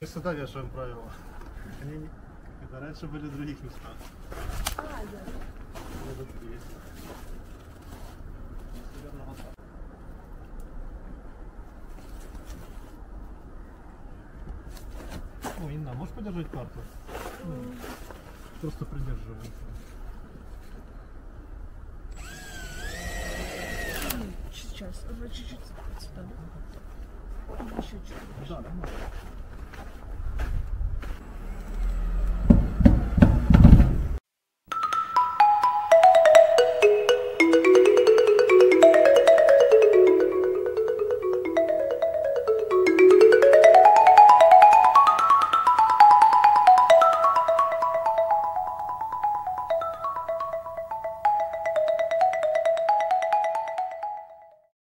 сюда вешаем правила. Они это раньше были в других местах. А, да. Вот тут есть. Наверное, вот так. Ой, Инна, можешь подержать карту? Просто придерживай. Сейчас, чуть-чуть сюда. Еще чуть-чуть. Да, нормально.